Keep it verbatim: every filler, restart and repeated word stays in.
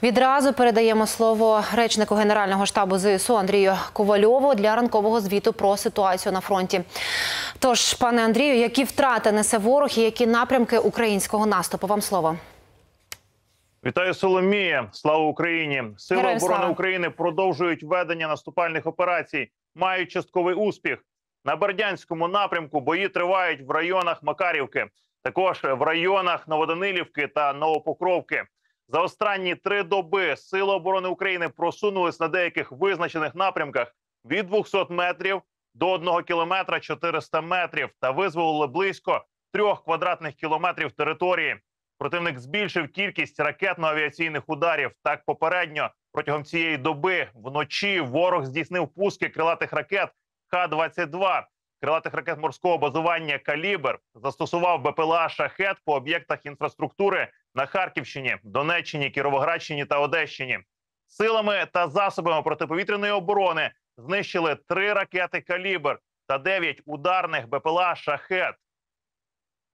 Відразу передаємо слово речнику Генерального штабу ЗСУ Андрію Ковальову для ранкового звіту про ситуацію на фронті. Тож, пане Андрію, які втрати несе ворог і які напрямки українського наступу? Вам слово. Вітаю, Соломія. Слава Україні! Сили Героям оборони слава. України продовжують ведення наступальних операцій, мають частковий успіх. На Бердянському напрямку бої тривають в районах Макарівки, також в районах Новоданилівки та Новопокровки. За останні три доби Сили оборони України просунулись на деяких визначених напрямках від двохсот метрів до одного кілометра чотириста метрів та визволили близько трьох квадратних кілометрів території. Противник збільшив кількість ракетно-авіаційних ударів. Так, попередньо протягом цієї доби вночі ворог здійснив пуски крилатих ракет Х двадцять два, крилатих ракет морського базування «Калібр», застосував БПЛА «Шахед» по об'єктах інфраструктури на Харківщині, Донеччині, Кіровоградщині та Одещині. Силами та засобами протиповітряної оборони знищили три ракети «Калібр» та дев'ять ударних БПЛА «Шахед».